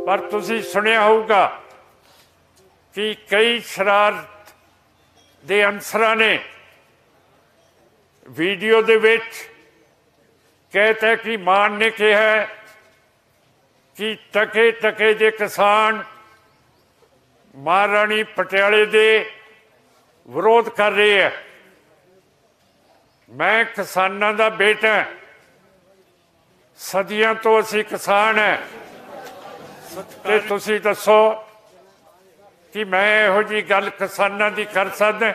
पर तुसी सुनिया होगा कि कई शरारत दे अंसरां ने वीडियो दे विच कहता है कि मान ने कहा कि टके टके दे किसान महाराणी पटियाले दे विरोध कर रहे हैं। मैं किसानां दा बेटा, सदियां तो असी किसान है, ते तुसी दसो कि मैं इहो जी गल किसानां दी कर सकदा?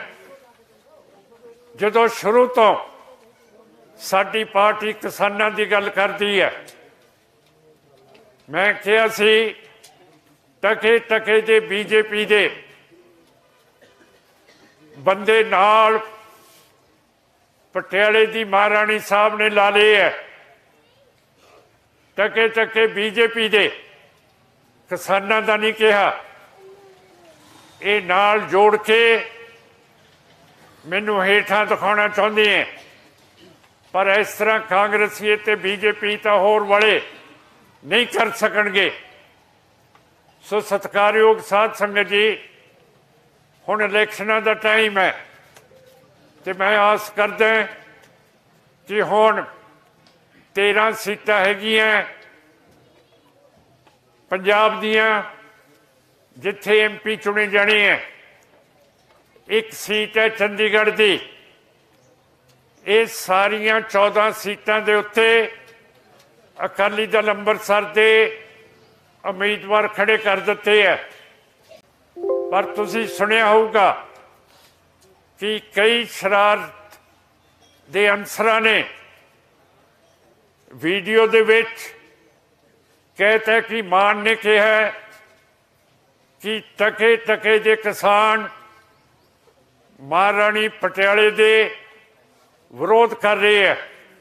जदों शुरू तो साडी पार्टी किसानां दी गल करदी है, मैं कहा सी टके टके दे बीजेपी दे बंदे नाल पटियाले दी महाराणी साहब ने ला लिए है। टके टके बीजेपी दे किसानां दा नहीं कहा, ये नाल जोड़ के मैनू हेठां दिखाना चाहुंदे हैं। पर इस तरह कांग्रेसी ते बीजेपी तो होर वाले नहीं कर सकणगे। सो सत्कारयोग साध संगत जी, हुण इलैक्शनां दा टाइम है, तो मैं आस करदा कि हुण 13 सीटां हैगियां पंजाब दियां जिथे MP चुने जाने हैं। एक सीट है चंडीगढ़ दी। ये सारियां 14 सीटां दे उत्ते अकाली दल अंबरसर दे उम्मीदवार खड़े कर दिते है। पर तुसी सुनिया होगा कि कई शरारत दे अंसरां ने वीडियो दे विच कहता है कि मान ने कहा कि टके टके दे किसान महाराणी पटियाले दे विरोध कर रहे हैं।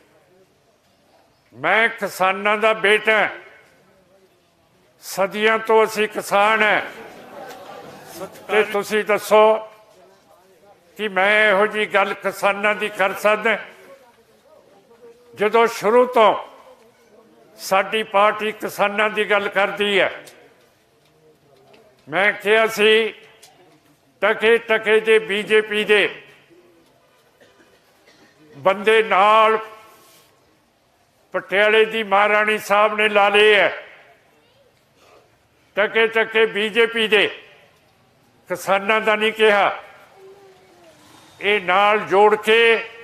मैं किसानां दा बेटा, सदियां तो असी किसान है, ते तुसी दसो कि मैं इहो जी गल किसानां दी कर सकदा? जदों शुरू तो साडी पार्टी किसानां दी गल करदी है, मैं कहा सी टके टके दे बीजेपी दे बंदे नाल पटियाले दी महाराणी साहब ने ला लिए है। टके टके बीजेपी दे किसानां दा नहीं कहा, ये नाल जोड़ के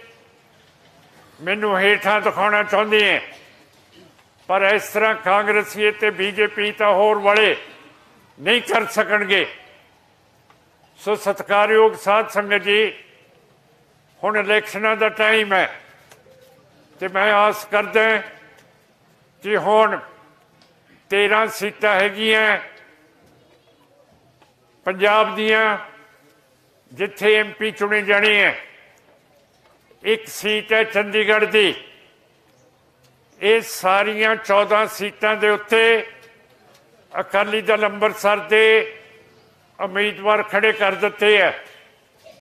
मैनू हेठां दिखाना चाहुंदे हैं। पर इस तरह कांग्रेसी ते बीजेपी तो होर वाले नहीं कर सकणगे। सो सत्कारयोग साध संगत जी, हुण इलैक्शनां दा टाइम है, तो मैं आस करदा कि हुण 13 सीटां हैगियां पंजाब दियां जिथे MP चुने जाने हैं। एक सीट है चंडीगढ़ दी। ये सारियां 14 सीटां दे उत्ते अकाली दल अंबरसर दे उम्मीदवार खड़े कर दिते है।